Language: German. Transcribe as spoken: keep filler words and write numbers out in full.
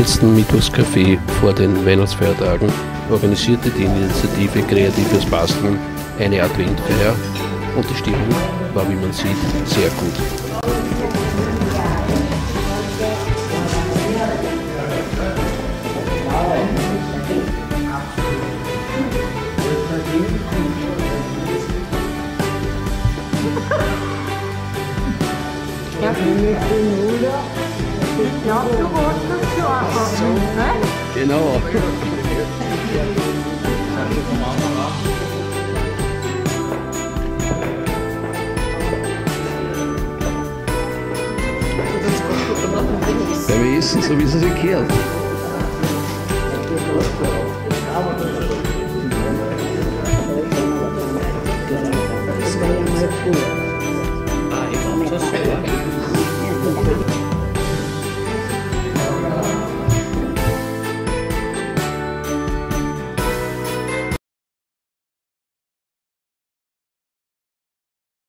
letzten Mittwochscafé vor den Weihnachtsfeiertagen organisierte die Initiative Kreatives Basteln eine Adventfeier und die Stimmung war, wie man sieht, sehr gut. Ich glaube, du wolltest das schon anfangen, ne? Genau. Beim Essen, so wie es sich gehört. Das wäre ja mal cool. Ah, ich hab das.